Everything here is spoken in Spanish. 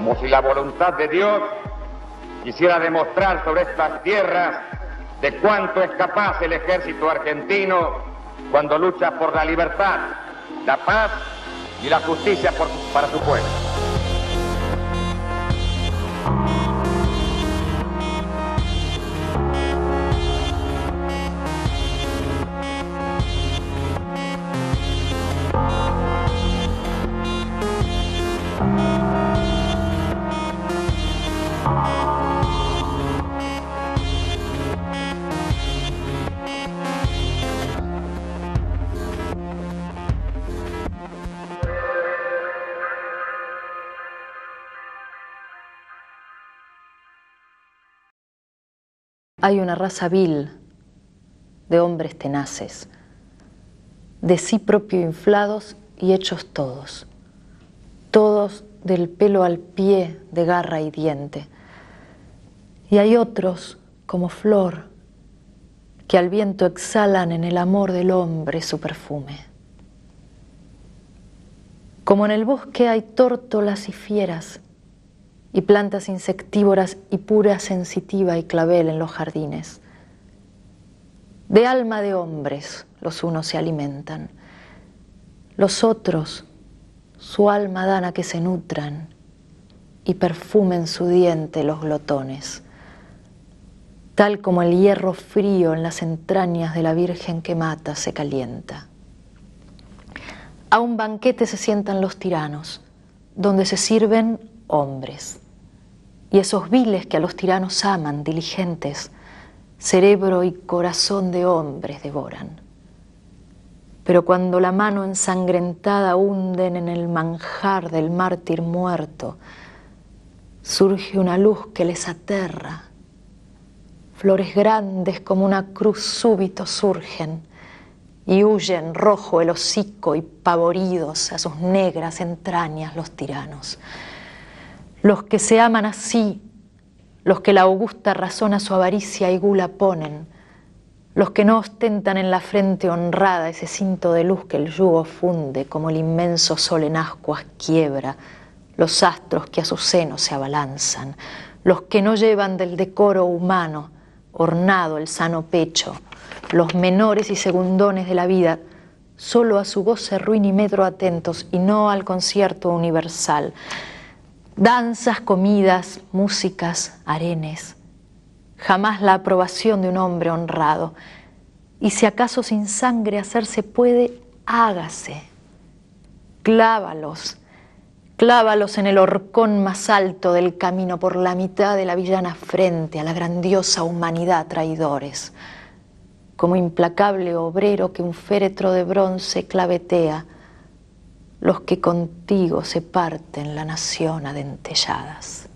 como si la voluntad de Dios quisiera demostrar sobre estas tierras de cuánto es capaz el ejército argentino cuando lucha por la libertad, la paz y la justicia para su pueblo. Hay una raza vil de hombres tenaces, de sí propio inflados y hechos todos, todos del pelo al pie de garra y diente. Y hay otros, como flor, que al viento exhalan en el amor del hombre su perfume. Como en el bosque hay tórtolas y fieras, y plantas insectívoras y pura sensitiva y clavel en los jardines. De alma de hombres los unos se alimentan, los otros su alma dan a que se nutran y perfumen su diente los glotones, tal como el hierro frío en las entrañas de la virgen que mata se calienta. A un banquete se sientan los tiranos, donde se sirven hombres. Y esos viles que a los tiranos aman, diligentes, cerebro y corazón de hombres devoran. Pero cuando la mano ensangrentada hunden en el manjar del mártir muerto, surge una luz que les aterra. Flores grandes como una cruz súbito surgen y huyen rojo el hocico y pavoridos a sus negras entrañas los tiranos. Los que se aman así, los que la augusta razón a su avaricia y gula ponen, los que no ostentan en la frente honrada ese cinto de luz que el yugo funde como el inmenso sol en ascuas quiebra, los astros que a su seno se abalanzan, los que no llevan del decoro humano ornado el sano pecho, los menores y segundones de la vida, solo a su goce ruin y medro atentos y no al concierto universal. Danzas, comidas, músicas, arenes, jamás la aprobación de un hombre honrado. Y si acaso sin sangre hacerse puede, hágase. Clávalos, clávalos en el horcón más alto del camino por la mitad de la villana frente a la grandiosa humanidad traidores. Como implacable obrero que un féretro de bronce clavetea, los que contigo se parten la nación a dentelladas.